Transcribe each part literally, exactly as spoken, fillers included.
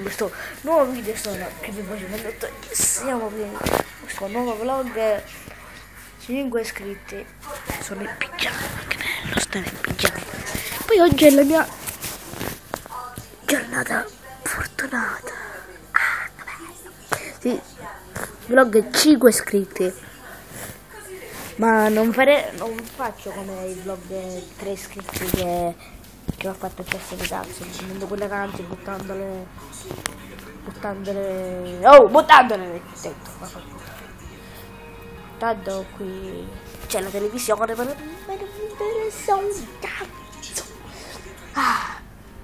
di questo nuovo video sono che vi voglio vedere. Siamo qui questo nuovo vlog. cinque iscritti. Sono in pigiama, che bello stare in pigiama. Poi oggi è la mia giornata fortunata. Ah, che bello. Sì, vlog cinque iscritti. Ma non, fare, non faccio come i vlog tre iscritti che, che ho fatto il test di cazzo, prendendo quelle canti, buttandole, buttandole, oh, buttandole nel tetto. Tanto qui c'è la televisione, ma non mi interessa un cazzo. Ah.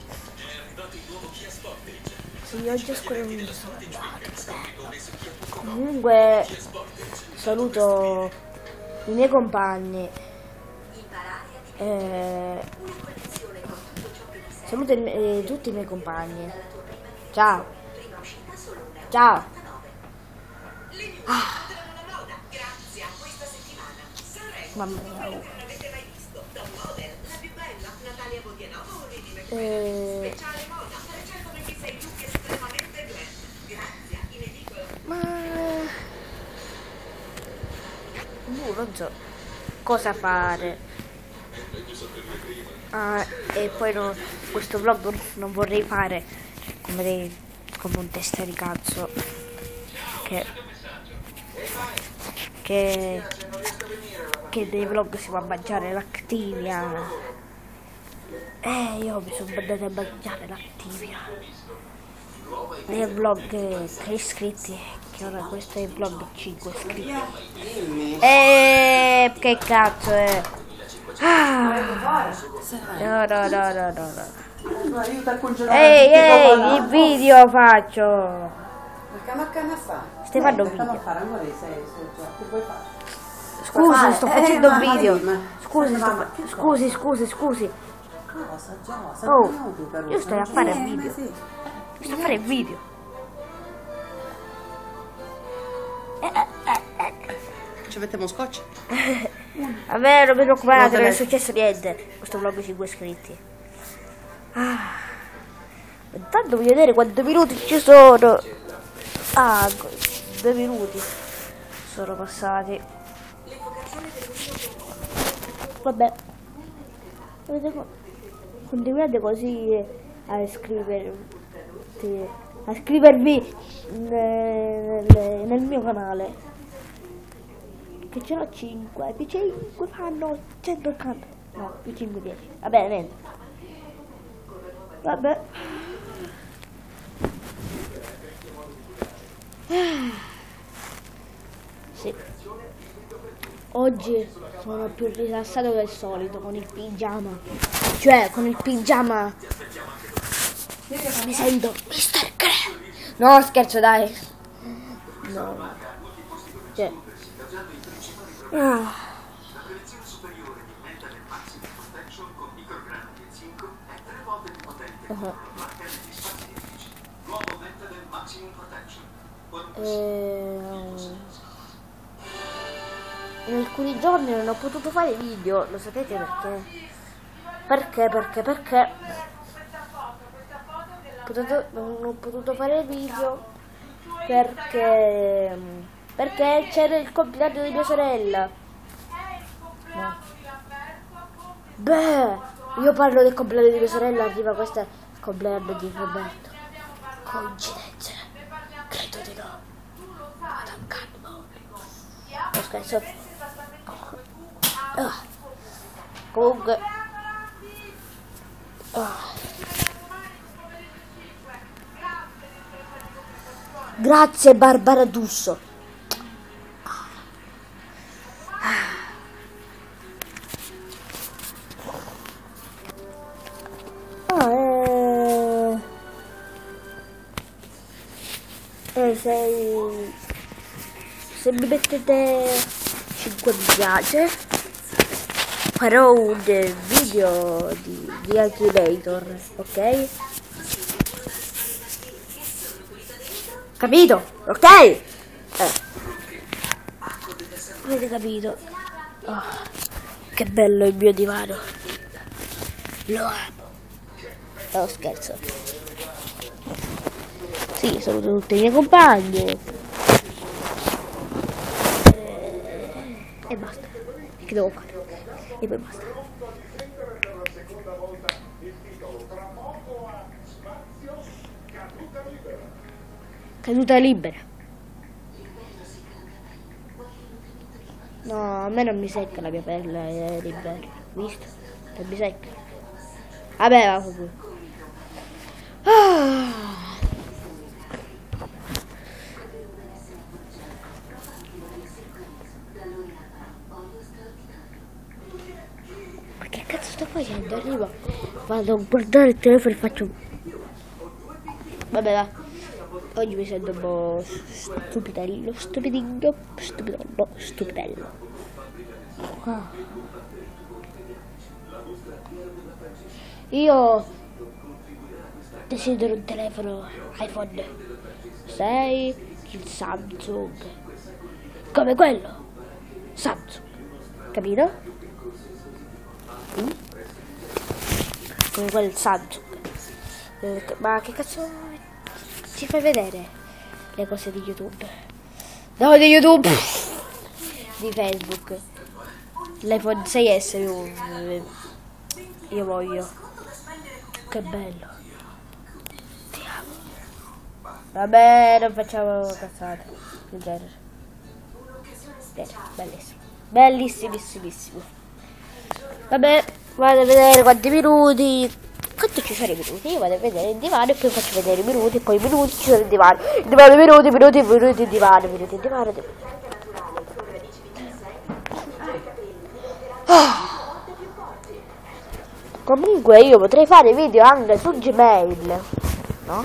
Sì, oggi è scorrendo, sono andato, comunque saluto i miei compagni, eh, saluto i, eh, tutti i miei compagni. Ciao, ciao. Ah. Mamma mia. Eh. Ma Uh, non so cosa fare. Ah, e poi no, questo vlog non, non vorrei fare come, dei, come un testa di cazzo che che che dei vlog si va a mangiare l'Activia. Eh, io mi sono andato a mangiare l'Activia nel vlog tre iscritti, che ora questo è il vlog cinque iscritti. E che cazzo è? Ah. No, no, no, no, no, no. Ehi, ehi, il video faccio. Stai facendo un video. Scusi, sto facendo un video. Scusi, sto, scusi, scusi, scusi. Oh, io sto a fare un video. Sto a fare il video. Eh, eh, eh. Ci mettiamo scotch? Vabbè, non mi preoccupate, non è successo niente. Questo vlog cinque iscritti. Ah. Intanto voglio vedere quanti minuti ci sono. Ah, due minuti sono passati. Vabbè, continuate così a iscrivervi a iscrivervi nel, nel mio canale, che ce n'ho cinque, più cinque fanno centottanta, no, più cinque dieci, va bene, niente. Vabbè, sì, oggi sono più rilassato del solito con il pigiama, cioè con il pigiama mi sento mister Crab. No, scherzo, dai. No. Cioè. Ah. Uh-huh. E... in alcuni giorni non ho potuto fare video, lo sapete perché? Perché, perché, perché? Potuto, non ho potuto fare video perché perché c'era il compleanno di mia sorella. No. Beh, io parlo del compleanno di mia sorella, arriva questo è il compleanno di Roberto. Coincidenze? Credo di no. Vado calmo. Non scherzo. Ah. Comunque ah. Grazie Barbara D'Urso. Ah, eh... Eh, se... se mi mettete cinque mi piace, farò un video di, di Akinator, ok? Capito? Ok? Eh. Avete capito? Oh, che bello il mio divano. Lo amo. No, scherzo. Sì, saluto tutti i miei compagni. E basta. Che devo fare? E poi basta. Caduta libera. No, a me non mi secca la mia pelle, è libera. Visto? Non mi secca. Vabbè, va pure. Ah. Ma che cazzo sto facendo? Arrivo, vado a guardare il telefono e faccio... Vabbè, va. Oggi mi sento un po' stupidello, stupidingo, stupidello, stupidello. Ah. Io desidero un telefono iPhone sei, il Samsung, come quello, Samsung, capito? Mm? Come quel Samsung. Eh, ma che cazzo ci fai vedere le cose di YouTube? No, di YouTube, di Facebook. L'iPhone sei S io, io voglio. Che bello. Ti amo. Vabbè, non facciamo cazzate del genere. Bene, bellissimo. Bellissimissimissimo. Vabbè, vado a vedere quanti minuti. Quanto ci sono i minuti? Io vado a vedere il divano e poi faccio vedere i minuti, poi i minuti ci sono il divano. Il divano, minuti, minuti, minuti, il divano, minuti, il divano. Ah. Comunque io potrei fare video anche su Gmail, no?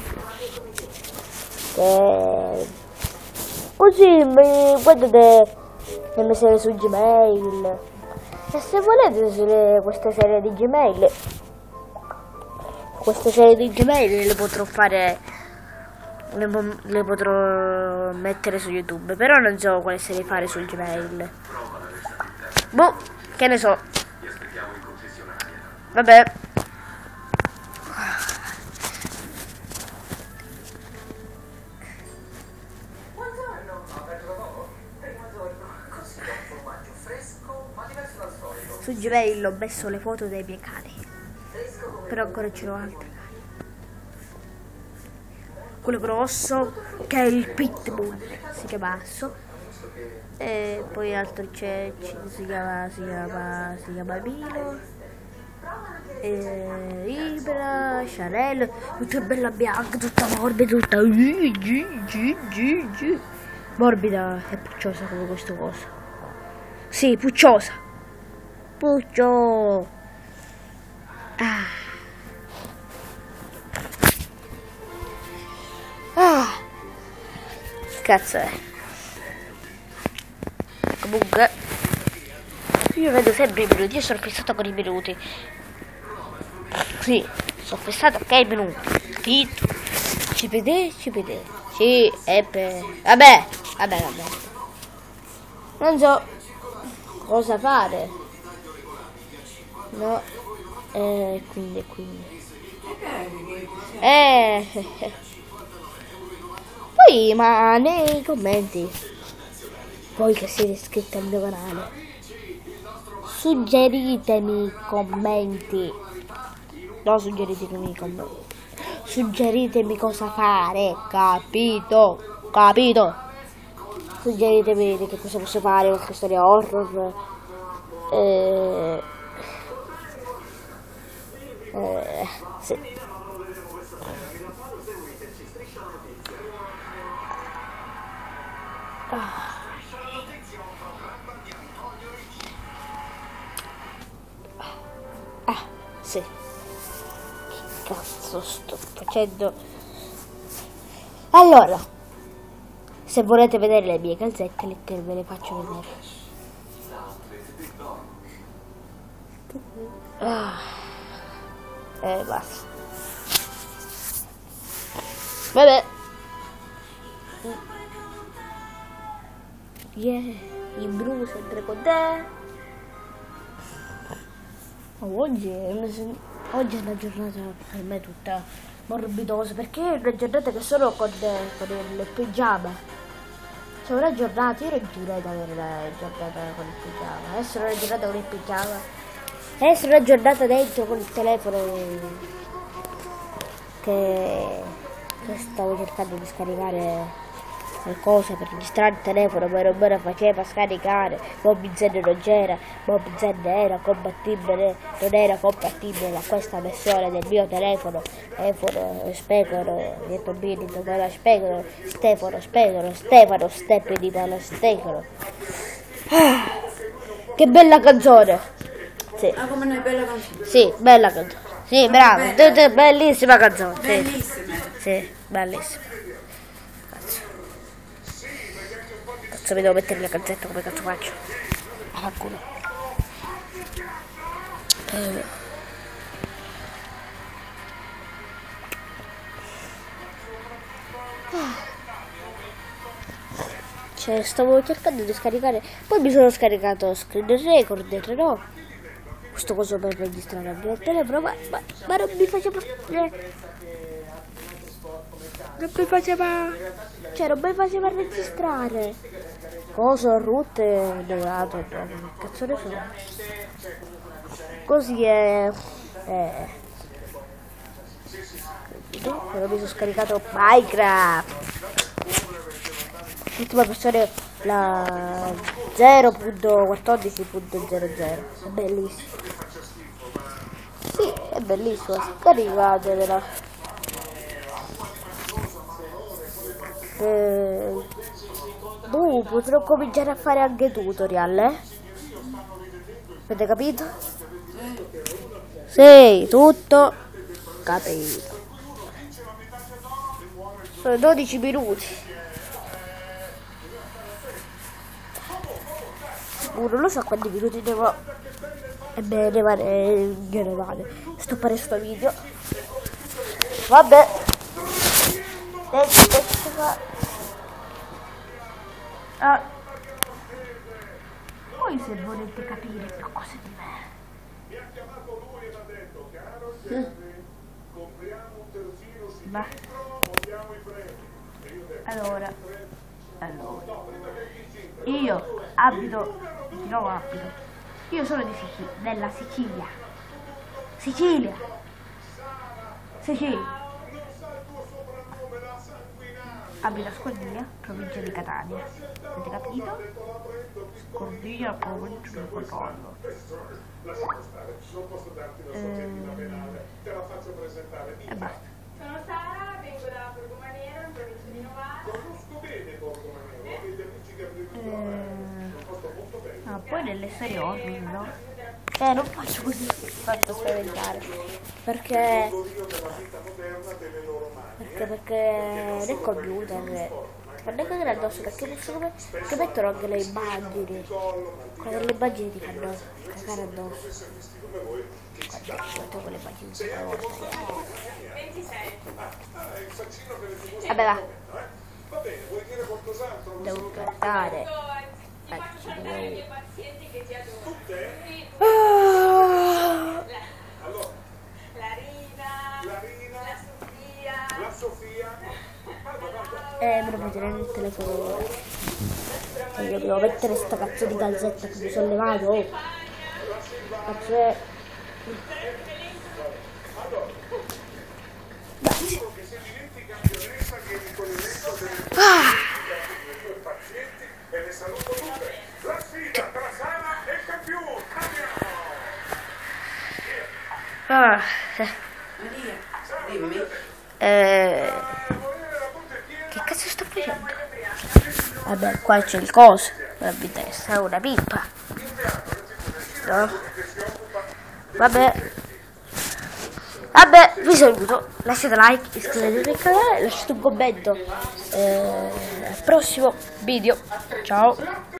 E... così mi guardate le mie serie su Gmail. E se volete sulle, queste serie di Gmail, queste serie di Gmail le potrò fare, le, le potrò mettere su YouTube, però non so quale serie fare sul Gmail. Boh, che ne so. Vabbè. Su Gmail ho messo le foto dei miei cani, però ancora ce n'ho altre. Quello grosso, che è il Pitbull, si chiama Asso. E poi altro c'è, si chiama, si chiama, si chiama Milo. E Ibra, Chanel, tutta bella bianca, tutta morbida, tutta morbida e pucciosa come questo coso. Sì, pucciosa. Puccio. Ah. Ah. Cazzo è. Comunque io vedo sempre i minuti, io sono fissato con i minuti. Sì, sono fissato con i minuti. Capito? Ci vedete? Ci vedete? Sì, e per... Vabbè, vabbè, vabbè. Non so cosa fare. No, eh, quindi, quindi. Eh, poi, ma nei commenti, voi che siete iscritti al mio canale, suggeritemi commenti. No, suggeritemi commenti. Suggeritemi cosa fare, capito? Capito? Suggeritemi di che cosa posso fare, qualche storia horror. Eh... Eh, sì. Ah. Ah, sì. Che cazzo sto facendo? Allora, se volete vedere le mie calzette, le che ve le faccio vedere. Ah. Eh, basta. Vabbè. Yeah, il blu sempre con te. Oh, oggi, è una, oggi è una giornata per me tutta morbidoso, perché è una giornata che solo con, con il pigiama. C'è una giornata, io non giurei di avere la giornata con il pigiama. Adesso è una giornata con il pigiama. Adesso è una giornata dentro con il telefono che, che stavo cercando di scaricare qualcosa per registrare il telefono, ma non me la faceva scaricare. Bobby Zen non c'era, Bobby Zen era compatibile, non era compatibile a questa versione del mio telefono. Telefono specono, detto bene, non la specono, Stefano specono, Stefano Steppi di palla stecono. Ah, che bella canzone! Sì. Ah, come una bella canzone. Sì, bella canzone. Sì, bravo, bella. bellissima canzone. Sì. Bellissima. Sì, bellissima. Cazzo. Cazzo, mi devo mettere la calzetta, come cazzo faccio? Ah, culo. Eh. Cioè, stavo cercando di scaricare, poi mi sono scaricato screen recorder, no? Questo coso per registrare anche il telefono, ma, ma, ma non mi faceva... Eh, non mi faceva... Cioè, non mi faceva registrare. Coso, root e dorato, no, che cazzo ne so. Così è... Eh... Però mi sono scaricato Minecraft. L'ultima versione, la zero punto quattordici punto zero zero. È bellissimo. Sì, è bellissimo, scaricatevela. Eh, boh, potrò cominciare a fare anche tutorial, eh? Avete capito? Sì, tutto capito. Sono dodici minuti. Uh, non lo so quanti minuti devo ebbene vale generale stoppare sto video. Vabbè, ah. Poi se volete capire più cose di me, mm. Ma allora allora io abito di nuovo abito io sono di Sicilia, della Sicilia Sicilia Sicilia abito a Scordiglia, provincia di Catania, avete capito? Scordiglia, provincia di Catania. Ehm, e basta. Sono Sara, vengo da Borgo Maniero, in provincia di Novara. Conosco bene Borgo Maniero, ho degli amici che abitano. Ah, poi nelle serie horror, no? Eh, non faccio così, tanto spaventare. Perché... Perché, perché nel computer non è cagare addosso, perché posso come che mettono anche le immagini. Quelle delle immagini ti fanno cagare addosso. Guarda, guarda quelle immagini di una volta. Vabbè, va. Devo cantare. Ah. Eh, me lo puoi tenere il telefono ora. E io devo mettere sta cazzo di calzetta che mi sono levato. Oh. Cazzo è... Ah. Ah. Eh... Che cazzo sto facendo? Vabbè, qua c'è il coso. Non mi interessa una pippa. No? Vabbè. Vabbè, vi saluto. Lasciate like, iscrivetevi al canale, lasciate un commento. Eh, al prossimo video. Ciao.